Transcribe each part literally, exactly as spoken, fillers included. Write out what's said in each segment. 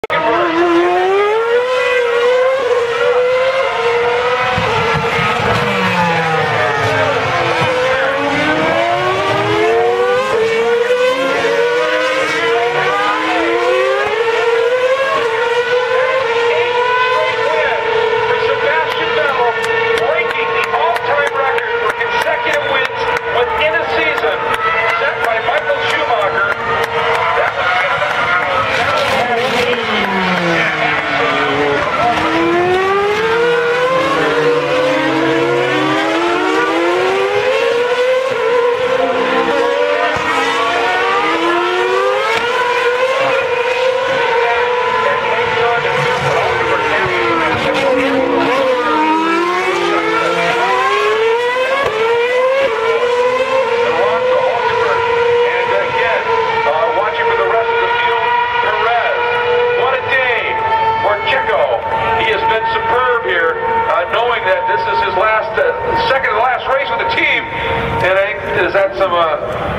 Second to the last race with the team, and I think, is that some, uh,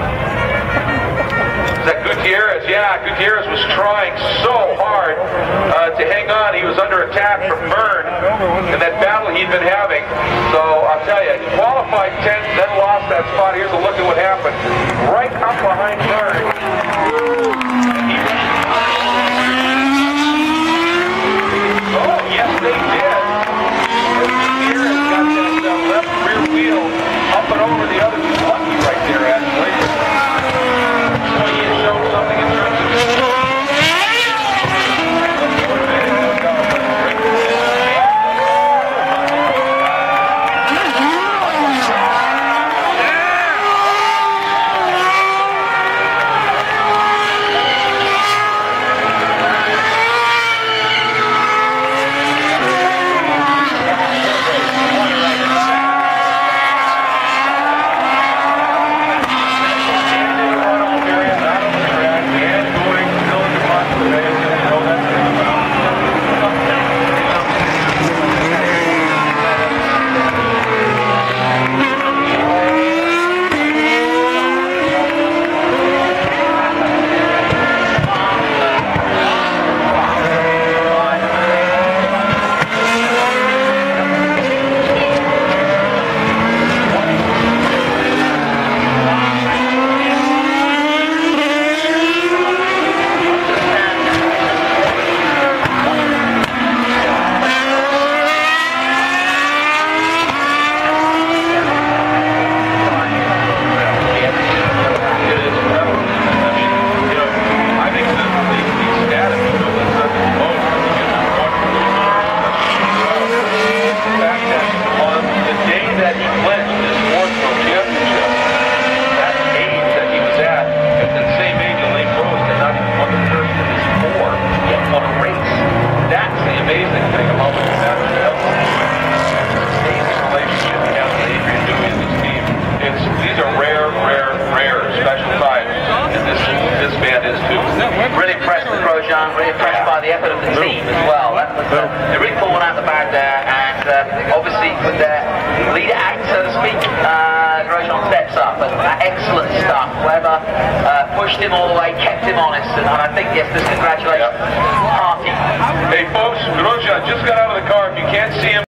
is that Gutierrez? Yeah, Gutierrez was trying so hard uh, to hang on. He was under attack from Byrne in that battle he'd been having. So I'll tell you, he qualified tenth, then lost that spot. Here's a look at what happened. Right up behind Byrne. Oh, yes, they did. Gutierrez got that uh, left rear wheel up and over the other two. Lucky right there, actually. So he had shown something in terms of... Really impressed by the effort of the team as well. That was, uh, they're really pulling out the bag there, and uh, obviously with their leader act, so to speak, uh, Grosjean steps up. But uh, excellent stuff. Whoever uh, pushed him all the way, kept him honest, and I think yes, this congratulations party. Hey folks, Grosjean just got out of the car. If you can't see him.